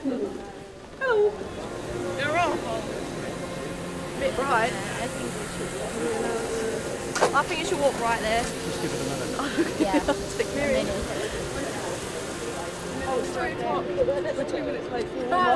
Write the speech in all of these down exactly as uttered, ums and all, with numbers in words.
Hello. You're off. A bit bright. I think we should walk. I think you should walk right there. Just give it a minute. Yeah. Stick me in. Oh, it's three o'clock. We're two minutes late.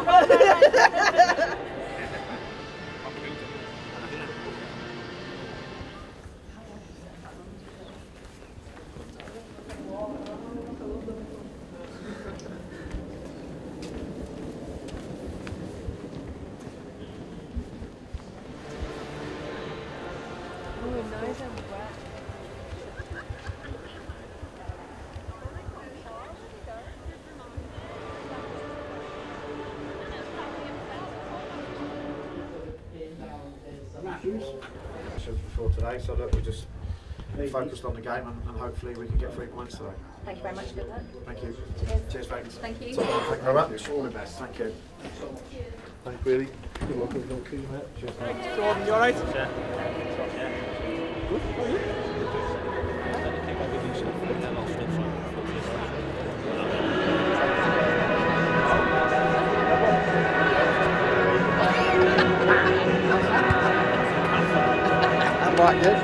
Before today, so that we just focused on the game and, and hopefully we can get three points today. Thank you very much. Good luck. Thank you. Cheers. Cheers, thanks. Thank you. So, thank you very much. All the best. Thank you. Thank you, really. You're welcome. Thank you, mate. Cheers, mate. Jordan, you alright? Yeah. Good. How are you? I'm right, yes.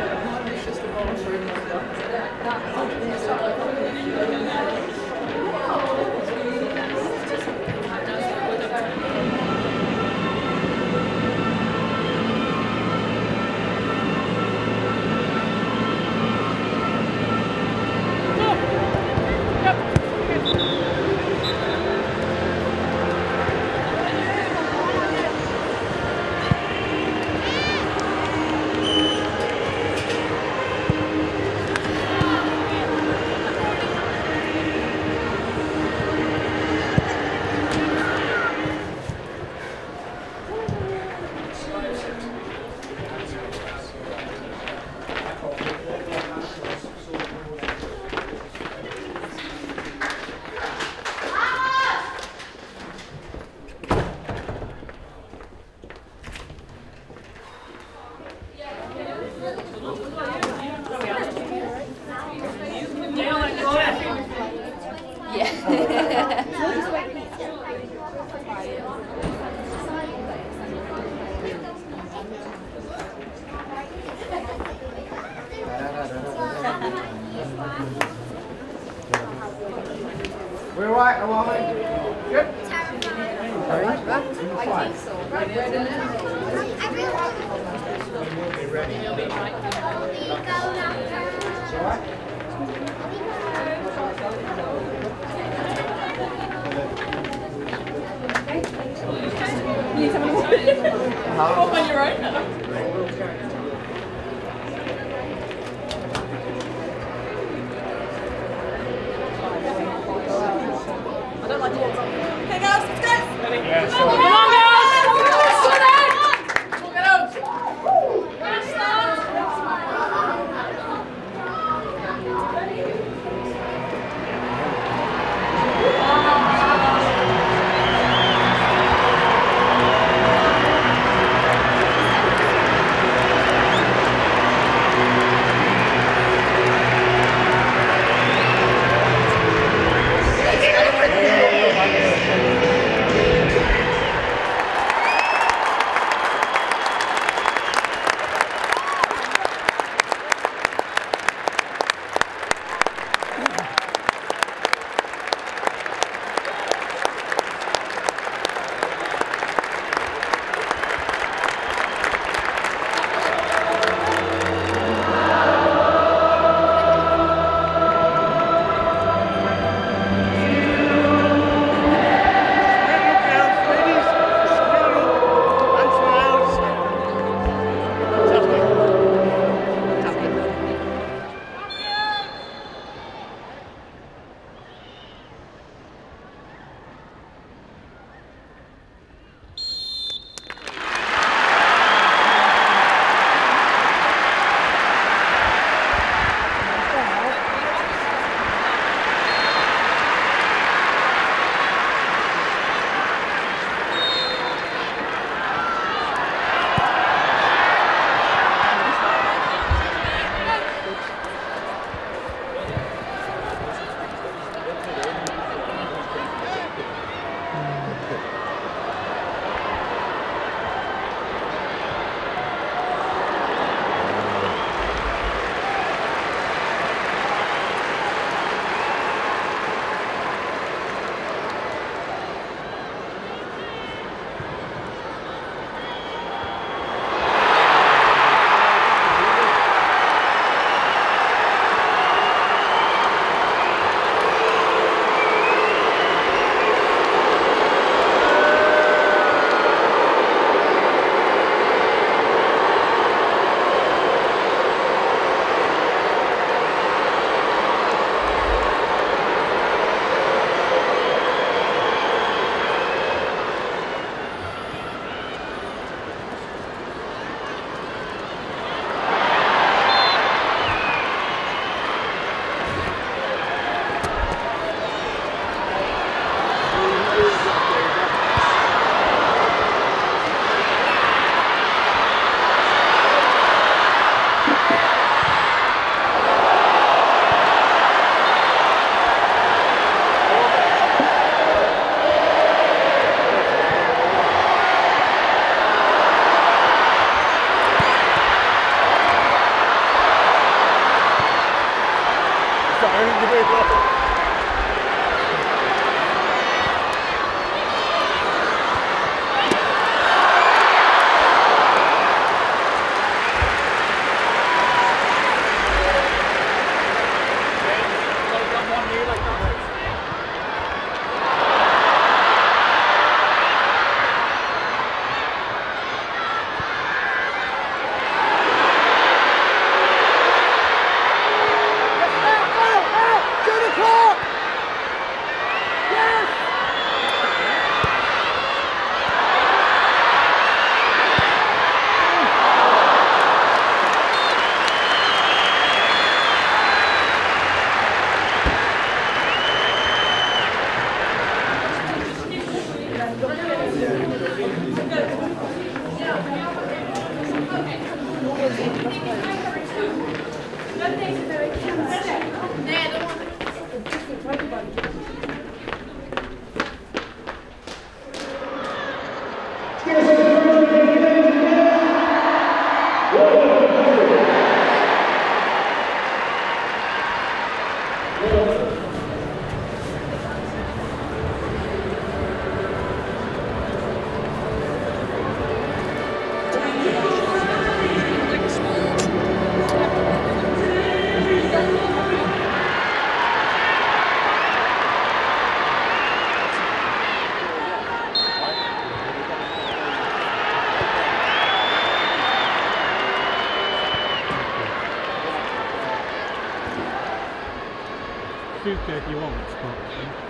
We're right, how are we? Good? Sorry? Fine. You need someone to walk on your own. I don't like to walk on. Okay, girls, let's go! Yeah, Come on, girls! think you're doing well. Fuka if you want, but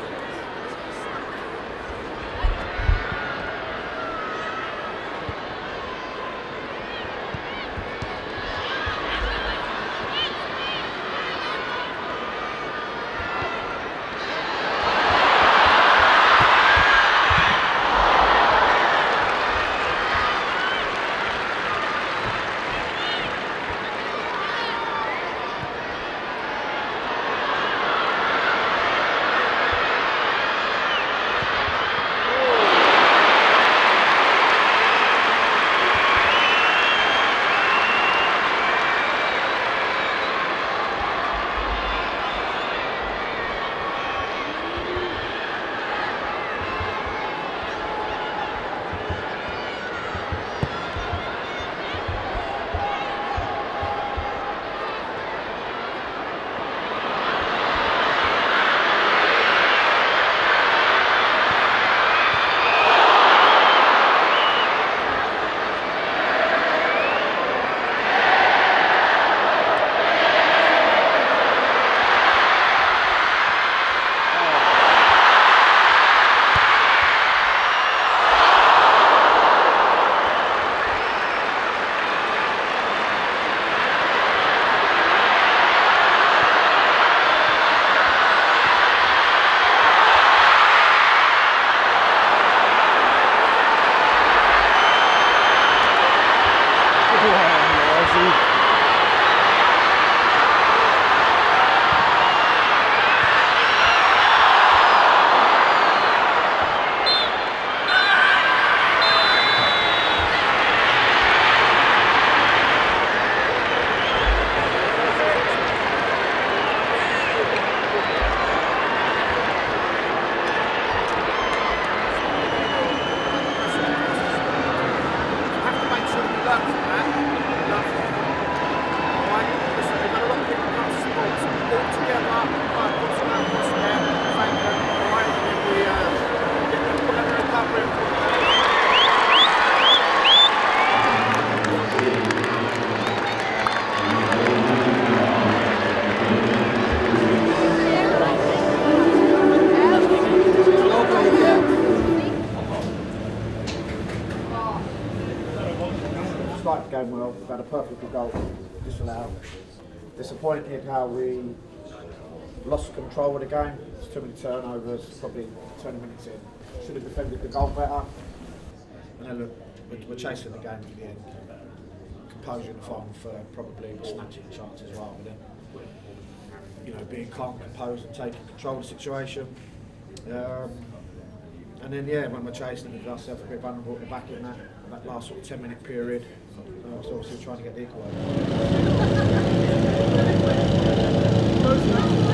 started the game well, we've had a perfect goal disallowed. Disappointed how we lost control of the game. There's too many turnovers, probably twenty minutes in. Should have defended the goal better. And then look, we're, we're chasing the game to the end. Composure in the final third, probably snatching chances rather than, you know, being calm, composed and taking control of the situation. Um, and then yeah, when we're chasing, we got ourselves a bit vulnerable at the back in that, that last sort of ten minute period. Uh, so obviously we're trying to get the equaliser. That's nice.